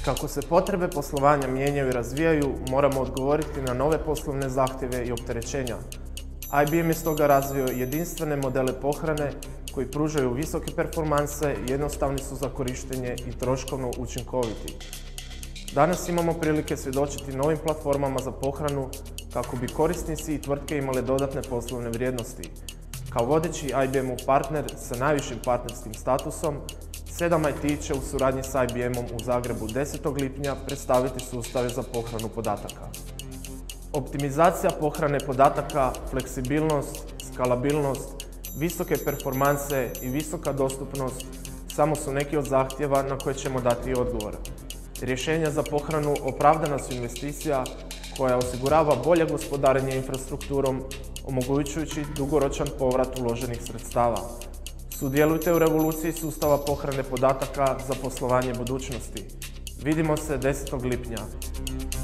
Kako se potrebe poslovanja mijenjaju i razvijaju, moramo odgovoriti na nove poslovne zahtjeve i opterećenja. IBM je stoga razvio jedinstvene modele pohrane koji pružaju visoke performanse, jednostavni su za korištenje i troškovno učinkoviti. Danas imamo prilike svjedočiti novim platformama za pohranu kako bi korisnici i tvrtke imale dodatne poslovne vrijednosti. Kao vodeći IBM-ov partner sa najvišim partnerskim statusom, 7IT će u suradnji s IBM-om u Zagrebu 10. lipnja predstaviti sustave za pohranu podataka. Optimizacija pohrane podataka, fleksibilnost, skalabilnost, visoke performanse i visoka dostupnost samo su neki od zahtjeva na koje ćemo dati odgovor. Rješenja za pohranu opravdana su investicija koja osigurava bolje gospodarenje infrastrukturom, omogućujući dugoročan povrat uloženih sredstava. Sudjelujte u revoluciji sustava pohrane podataka za poslovanje budućnosti. Vidimo se 10. lipnja.